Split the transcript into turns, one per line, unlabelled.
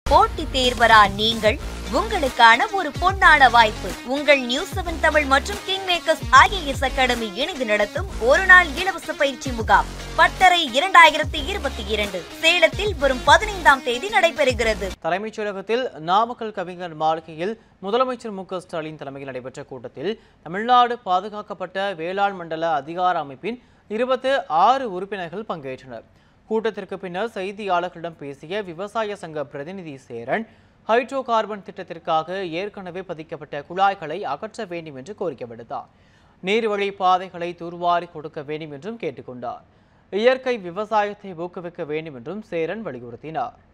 போட்டித் தேர்வரா நீங்கள்? உங்களுக்கான ஒரு பொன்னான வாய்ப்பு. உங்கள் நியூஸ்7 தமிழ் மற்றும் கிங் மேக்கர்ஸ் IAS அகாடமி இணைந்து நடத்தும் ஒரு நாள் இலவச பயிற்சி முகாம் பட்டறை 2022 சேலத்தில் வரும் 15ஆம் தேதி நடைபெறுகிறது.
தலைமைச் செயலகத்தில் நாமக்கல் கவிஞர் மாளிகையில் முதலமைச்சர் மு.க. ஸ்டாலின் தலைமையில் நடைபெற்ற கூட்டத்தில் தமிழ்நாடு பாதுகாக்கப்பட்ட வேளாண் மண்டல அதிகார அமைப்பின் 26 உறுப்பினர்கள் பங்கேற்றனர். கூட்டத்திற்கு பின்னர் செய்தியாளர்களிடம் பேசிய விவசாய சங்க பிரதிநிதி சேரன், ஹைட்ரோ கார்பன் திட்டத்திற்காக ஏற்கனவே பதிக்கப்பட்ட குழாய்களை அகற்ற வேண்டும் என்று கோரிக்கை விடுத்தார். நீர்வழி பாதைகளை தூர்வாரி கொடுக்க வேண்டும் என்றும் கேட்டுக்கொண்டார். இயற்கை விவசாயத்தை ஊக்குவிக்க வேண்டும் என்றும் சேரன் வலியுறுத்தினார்.